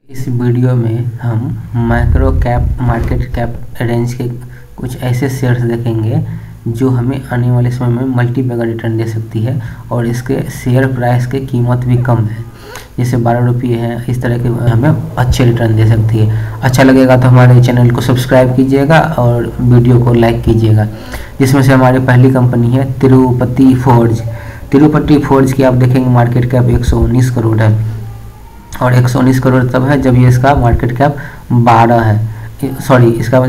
इस वीडियो में हम micro cap market cap range के कुछ ऐसे शेयर्स देखेंगे जो हमें आने वाले समय में मल्टीबैगर रिटर्न दे सकती है और इसके शेयर प्राइस की कीमत भी कम है, जैसे 12 रुपये है। इस तरह के हमें अच्छे रिटर्न दे सकती है। अच्छा लगेगा तो हमारे चैनल को सब्सक्राइब कीजिएगा और वीडियो को लाइक कीजिएगा। जिसमें से हमारी पहली कंपनी है तिरुपति फोर्ज। तिरुपति फोर्ज की आप देखेंगे मार्केट कैप 119 करोड़ है और 119 करोड़ तब है जब ये इसका मार्केट कैप 12 है, सॉरी इसका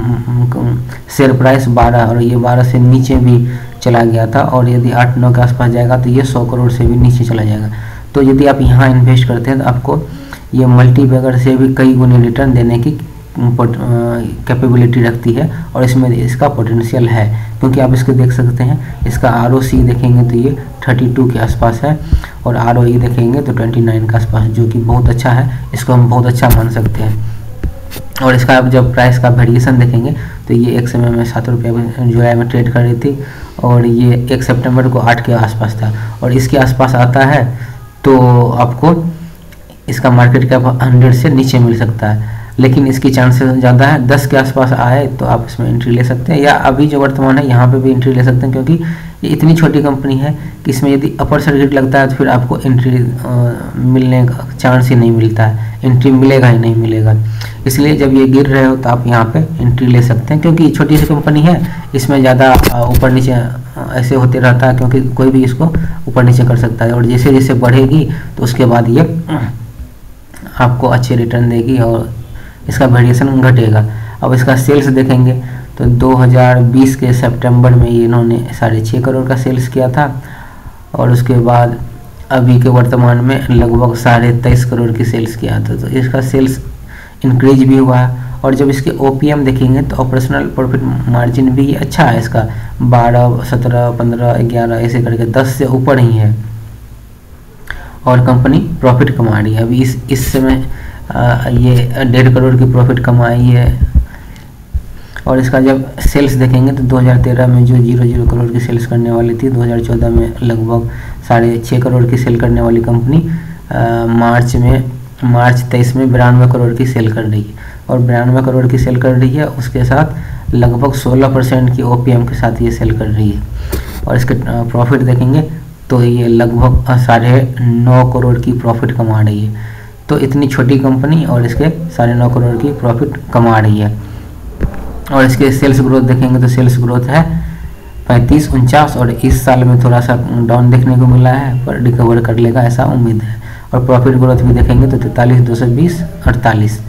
शेयर प्राइस 12 और ये 12 से नीचे भी चला गया था और यदि 8-9 के आसपास जाएगा तो ये 100 करोड़ से भी नीचे चला जाएगा। तो यदि आप यहाँ इन्वेस्ट करते हैं तो आपको ये मल्टीबैगर से भी कई गुने रिटर्न देने की कैपेबिलिटी रखती है और इसमें इसका पोटेंशियल है, क्योंकि आप इसको देख सकते हैं। इसका ROC देखेंगे तो ये 32 के आसपास है और ROE देखेंगे तो 29 के आसपास, जो कि बहुत अच्छा है। इसको हम बहुत अच्छा मान सकते हैं। और इसका आप जब प्राइस का वेरिएशन देखेंगे तो ये एक समय में 7 रुपये जुलाई में ट्रेड कर रही थी और ये 1 सितंबर को 8 के आसपास था और इसके आसपास आता है तो आपको इसका मार्केट कैप 100 से नीचे मिल सकता है, लेकिन इसकी चांसेस ज़्यादा है 10 के आसपास आए तो आप इसमें एंट्री ले सकते हैं, या अभी जो वर्तमान है यहाँ पे भी एंट्री ले सकते हैं, क्योंकि ये इतनी छोटी कंपनी है कि इसमें यदि अपर सर्किट लगता है तो फिर आपको एंट्री मिलने का चांस ही नहीं मिलता है, एंट्री मिलेगा ही नहीं मिलेगा। इसलिए जब ये गिर रहे हो तो आप यहाँ पे एंट्री ले सकते हैं, क्योंकि छोटी सी कंपनी है, इसमें ज़्यादा ऊपर नीचे ऐसे होते रहता है, क्योंकि कोई भी इसको ऊपर नीचे कर सकता है और जैसे जैसे बढ़ेगी तो उसके बाद ये आपको अच्छे रिटर्न देगी और इसका वेरिएशन घटेगा। अब इसका सेल्स देखेंगे तो 2020 के सितंबर में इन्होंने 6.5 करोड़ का सेल्स किया था और उसके बाद अभी के वर्तमान में लगभग 23.5 करोड़ की सेल्स किया था। तो इसका सेल्स इंक्रीज भी हुआ है और जब इसके OPM देखेंगे तो ऑपरेशनल प्रॉफिट मार्जिन भी अच्छा है इसका, 12, 17, 15, 11 ऐसे करके 10 से ऊपर ही है और कंपनी प्रॉफिट कमा रही है। अभी इस समय ये 1.5 करोड़ की प्रॉफिट कमाई है और इसका जब सेल्स देखेंगे तो 2013 में जो 0 करोड़ की सेल्स करने वाली थी, 2014 में लगभग 6.5 करोड़ की सेल करने वाली कंपनी मार्च 23 में 92 करोड़ की सेल कर रही है और 92 करोड़ की सेल कर रही है, उसके साथ लगभग 16% की OPM के साथ ये सेल कर रही है। और इसके प्रॉफिट देखेंगे तो ये लगभग 9.5 करोड़ की प्रॉफिट कमा रही है। तो इतनी छोटी कंपनी और इसके 9.5 करोड़ की प्रॉफिट कमा रही है। और इसके सेल्स ग्रोथ देखेंगे तो सेल्स ग्रोथ है 35-49 और इस साल में थोड़ा सा डाउन देखने को मिला है, पर रिकवर कर लेगा ऐसा उम्मीद है। और प्रॉफिट ग्रोथ भी देखेंगे तो 43, 220, 48।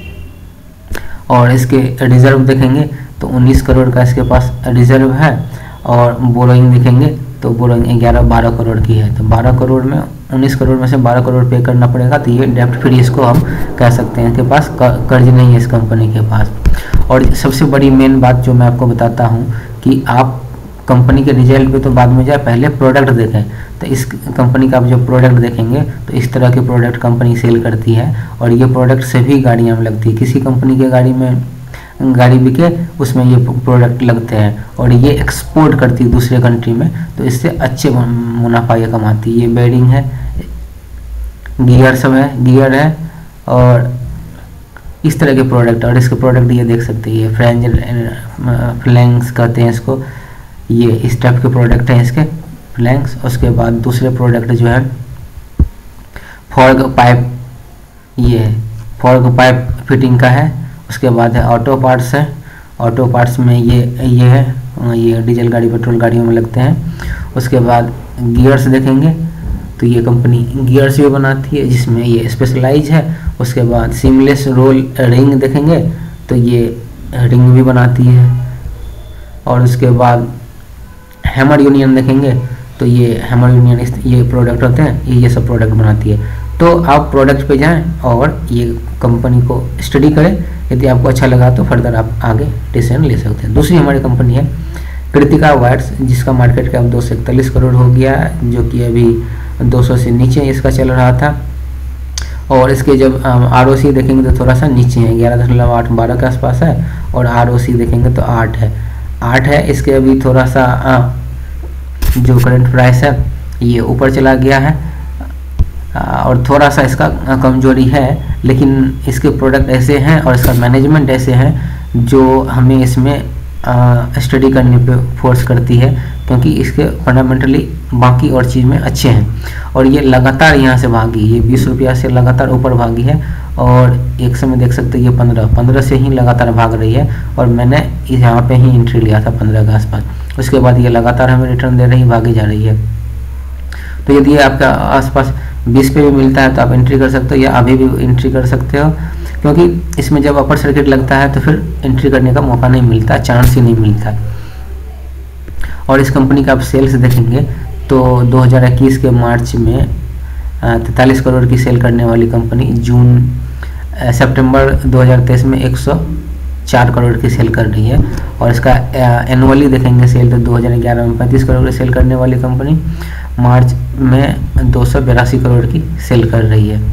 और इसके रिजर्व देखेंगे तो 19 करोड़ का इसके पास रिजर्व है और बोरोइंग देखेंगे तो बोरोइंग 11-12 करोड़ की है। तो 12 करोड़ में 19 करोड़ में से 12 करोड़ पे करना पड़ेगा, तो ये डेप्ट फ्री इसको हम कह सकते हैं। इनके पास कर्ज नहीं है इस कंपनी के पास। और सबसे बड़ी मेन बात जो मैं आपको बताता हूँ कि आप कंपनी के रिजल्ट पे तो बाद में जाए, पहले प्रोडक्ट देखें। तो इस कंपनी का आप जब प्रोडक्ट देखेंगे तो इस तरह के प्रोडक्ट कंपनी सेल करती है और ये प्रोडक्ट सभी गाड़ियाँ में लगती है। किसी कंपनी के गाड़ी में गाड़ी बिके उसमें ये प्रोडक्ट लगते हैं और ये एक्सपोर्ट करती है दूसरे कंट्री में, तो इससे अच्छे मुनाफा ये कमाती है। ये बेयरिंग है, गियर सब है, गियर है और इस तरह के प्रोडक्ट। और इसके प्रोडक्ट ये देख सकते हैं, फ्लैंक्स कहते हैं इसको, ये इस टाइप के प्रोडक्ट हैं इसके फ्लैंक्स। उसके बाद दूसरे प्रोडक्ट जो है फॉर्ग पाइप, ये है फॉर्ग पाइप फिटिंग का है। उसके बाद है ऑटो पार्ट्स है, ऑटो पार्ट्स में ये है, ये डीजल गाड़ी पेट्रोल गाड़ियों में लगते हैं। उसके बाद गियर्स देखेंगे तो ये कंपनी गियर्स भी बनाती है जिसमें ये स्पेशलाइज है। उसके बाद सीमलेस रोल रिंग देखेंगे तो ये रिंग भी बनाती है। और उसके बाद हैमर यूनियन देखेंगे तो ये हैमर यूनियन ये प्रोडक्ट होते हैं, ये सब प्रोडक्ट बनाती है। तो आप प्रोडक्ट पे जाएं और ये कंपनी को स्टडी करें, यदि आपको अच्छा लगा तो फर्दर आप आगे डिसीजन ले सकते हैं। दूसरी हमारी कंपनी है कृतिका वायर्स, जिसका मार्केट कैप 241 करोड़ हो गया है, जो कि अभी 200 से नीचे इसका चल रहा था। और इसके जब ROC देखेंगे तो थोड़ा सा नीचे है, 11.8, 12 के आसपास है और ROC देखेंगे तो 8 है। इसके अभी थोड़ा सा जो करंट प्राइस है ये ऊपर चला गया है और थोड़ा सा इसका कमजोरी है लेकिन इसके प्रोडक्ट ऐसे हैं और इसका मैनेजमेंट ऐसे है जो हमें इसमें स्टडी करने पे फोर्स करती है, क्योंकि इसके फंडामेंटली बाकी और चीज़ में अच्छे हैं। और ये लगातार यहाँ से भागी, ये 20 रुपया से लगातार ऊपर भागी है और एक समय देख सकते हैं ये 15 से ही लगातार भाग रही है और मैंने यहाँ पे ही एंट्री लिया था 15 के आसपास। उसके बाद ये लगातार हमें रिटर्न दे रही, भागी जा रही है। तो यदि आपका आसपास 20 पे भी मिलता है तो आप एंट्री कर सकते हो या अभी भी एंट्री कर सकते हो, क्योंकि इसमें जब अपर सर्किट लगता है तो फिर एंट्री करने का मौका नहीं मिलता, चांस ही नहीं मिलता। और इस कंपनी का आप सेल्स देखेंगे तो 2021 के मार्च में 43 करोड़ की सेल करने वाली कंपनी सितंबर 2023 में 104 करोड़ की सेल कर रही है। और इसका एनुअली देखेंगे सेल तो 2011 में 35 करोड़ की सेल करने वाली कंपनी मार्च में 282 करोड़ की सेल कर रही है।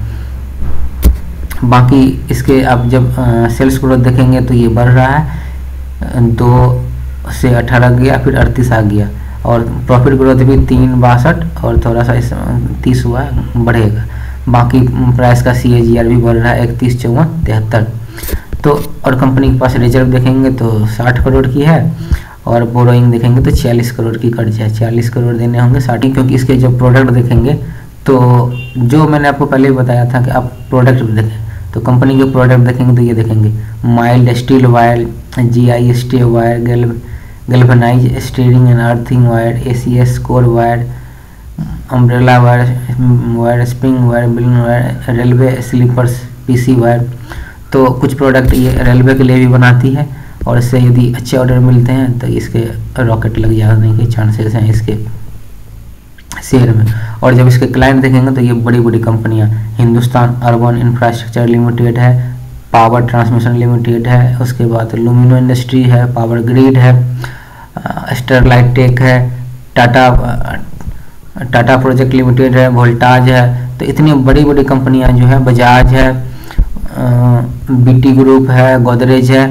बाकी इसके आप जब सेल्स ग्रोथ देखेंगे तो ये बढ़ रहा है, 2 से 18 गया, फिर 38 आ गया और प्रॉफिट ग्रोथ भी 3.62 और थोड़ा सा 30 हुआ, बढ़ेगा। बाकी प्राइस का CAGR भी बढ़ रहा है 31, 54, 73। तो और कंपनी के पास रिजर्व देखेंगे तो 60 करोड़ की है और बोरोइंग देखेंगे तो 46 करोड़ की कर्ज है। 40 करोड़ देने होंगे स्टार्टिंग, क्योंकि इसके जब प्रोडक्ट देखेंगे तो जो मैंने आपको पहले ही बताया था कि आप प्रोडक्ट देखें तो कंपनी के प्रोडक्ट देखेंगे तो ये देखेंगे mild steel wire, GI stay wire, galvanize steering and earthing wire, ACS core wire, umbrella wire, spring wire, billing wire, railway sleepers PC wire. तो कुछ प्रोडक्ट ये रेलवे के लिए भी बनाती है और इससे यदि अच्छे ऑर्डर मिलते हैं तो इसके रॉकेट लग जाने के चांसेस हैं इसके शेयर में। और जब इसके क्लाइंट देखेंगे तो ये बड़ी बड़ी कंपनियां हिंदुस्तान अर्बन इंफ्रास्ट्रक्चर लिमिटेड है, पावर ट्रांसमिशन लिमिटेड है, उसके बाद लुमिनो इंडस्ट्री है, पावर ग्रिड है, स्टरलाइट टेक है, टाटा प्रोजेक्ट लिमिटेड है, वोल्टाज है। तो इतनी बड़ी बड़ी कंपनियां जो है, बजाज है, BT ग्रुप है, गोदरेज है,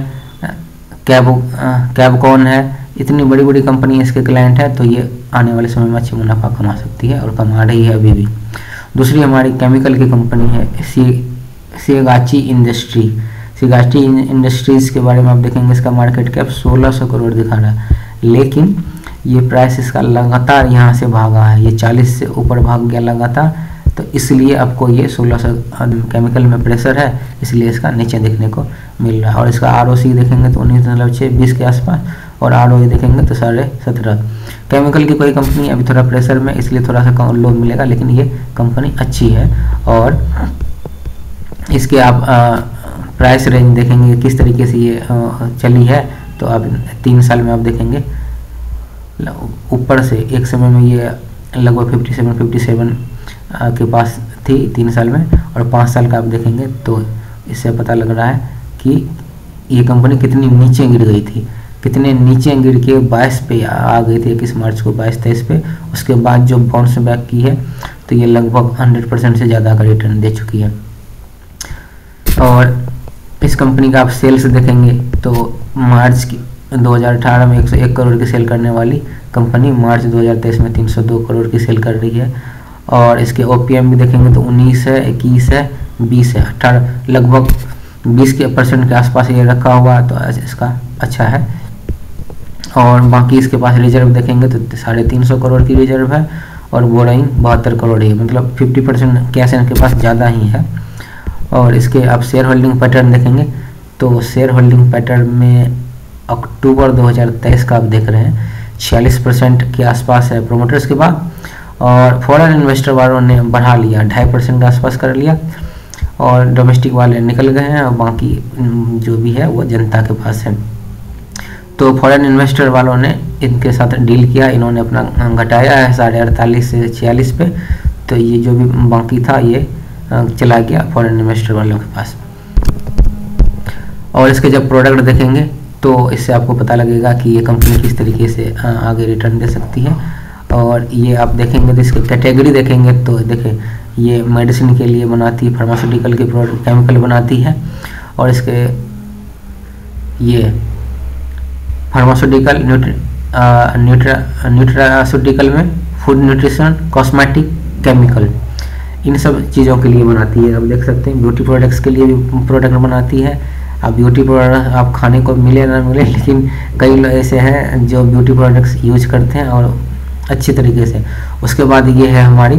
कैबकॉन है, इतनी बड़ी बड़ी कंपनी इसके क्लाइंट है। तो ये आने वाले समय में अच्छी मुनाफा कमा सकती है और कमा रही है अभी भी। दूसरी हमारी केमिकल की कंपनी है सिगाची इंडस्ट्रीज के बारे में आप देखेंगे इसका मार्केट कैप 1600 करोड़ दिखा रहा है, लेकिन ये प्राइस इसका लगातार यहाँ से भागा है, ये 40 से ऊपर भाग गया लगातार। तो इसलिए आपको ये 1600 केमिकल में प्रेशर है, इसलिए इसका नीचे देखने को मिल रहा है। और इसका ROC देखेंगे तो 19.6-20 के आसपास और ROE देखेंगे तो 17.5। केमिकल की कोई कंपनी अभी थोड़ा प्रेशर में, इसलिए थोड़ा सा लो मिलेगा, लेकिन ये कंपनी अच्छी है। और इसके आप प्राइस रेंज देखेंगे किस तरीके से ये चली है, तो आप 3 साल में आप देखेंगे ऊपर से एक समय में ये लगभग 57 के पास थी 3 साल में, और 5 साल का आप देखेंगे तो इससे पता लग रहा है कि ये कंपनी कितनी नीचे गिर गई थी, कितने नीचे गिर के 22 पे आ गई थी 21 मार्च को, 22-23 पे। उसके बाद जो बाउंस बैक की है तो ये लगभग 100% से ज़्यादा का रिटर्न दे चुकी है। और इस कंपनी का आप सेल्स देखेंगे तो मार्च की 2018 में 101 करोड़ की सेल करने वाली कंपनी मार्च 2023 में 302 करोड़ की सेल कर रही है। और इसके OPM भी देखेंगे तो 19 है, 21 है, 20 है, 18 लगभग 20% के आसपास ये रखा हुआ, तो इसका अच्छा है। और बाकी इसके पास रिजर्व देखेंगे तो 350 करोड़ की रिजर्व है और बोराइंग 72 करोड़ है, मतलब 50% कैश इनके पास ज़्यादा ही है। और इसके आप शेयर होल्डिंग पैटर्न देखेंगे तो शेयर होल्डिंग पैटर्न में अक्टूबर 2023 का आप देख रहे हैं 46% के आसपास है प्रोमोटर्स के बाद, और फॉरेन इन्वेस्टर वालों ने बढ़ा लिया 2.5% के आसपास कर लिया, और डोमेस्टिक वाले निकल गए हैं और बाकी जो भी है वो जनता के पास है। तो फॉरेन इन्वेस्टर वालों ने इनके साथ डील किया, इन्होंने अपना घटाया है 48.5 से 46 पे, तो ये जो भी बाकी था ये चला गया फॉरेन इन्वेस्टर वालों के पास। और इसके जब प्रोडक्ट देखेंगे तो इससे आपको पता लगेगा कि ये कंपनी किस तरीके से आगे रिटर्न दे सकती है। और ये आप देखेंगे तो इसके कैटेगरी देखेंगे तो देखें ये मेडिसिन के लिए बनाती है, फार्मास्यूटिकल के प्रोडक्ट केमिकल बनाती है, और इसके ये फार्मास्यूटिकल न्यूट्रास्यूटिकल में फूड न्यूट्रिशन कॉस्मेटिक केमिकल इन सब चीज़ों के लिए बनाती है। आप देख सकते हैं ब्यूटी प्रोडक्ट्स के लिए भी प्रोडक्ट बनाती है। अब ब्यूटी प्रोडक्ट आप खाने को मिले ना मिले, लेकिन कई लोग ऐसे हैं जो ब्यूटी प्रोडक्ट्स यूज करते हैं और अच्छी तरीके से। उसके बाद ये है हमारी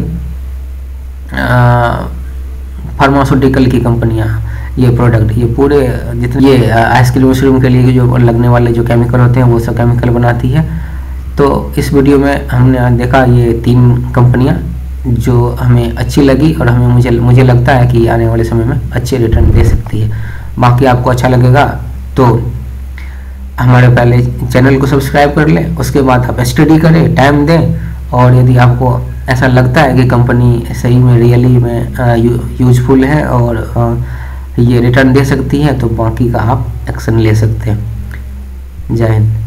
फार्मास्यूटिकल की कंपनियां, ये प्रोडक्ट, ये पूरे जितने ये आइसक्रीम मशरूम के लिए जो लगने वाले जो केमिकल होते हैं वो सब केमिकल बनाती है। तो इस वीडियो में हमने देखा ये 3 कंपनियां जो हमें अच्छी लगी और हमें मुझे लगता है कि आने वाले समय में अच्छे रिटर्न दे सकती है। बाकी आपको अच्छा लगेगा तो हमारे पहले चैनल को सब्सक्राइब कर लें, उसके बाद आप स्टडी करें, टाइम दें, और यदि आपको ऐसा लगता है कि कंपनी सही में रियली में यूजफुल है और ये रिटर्न दे सकती है तो बाकी का आप एक्शन ले सकते हैं। जय हिंद।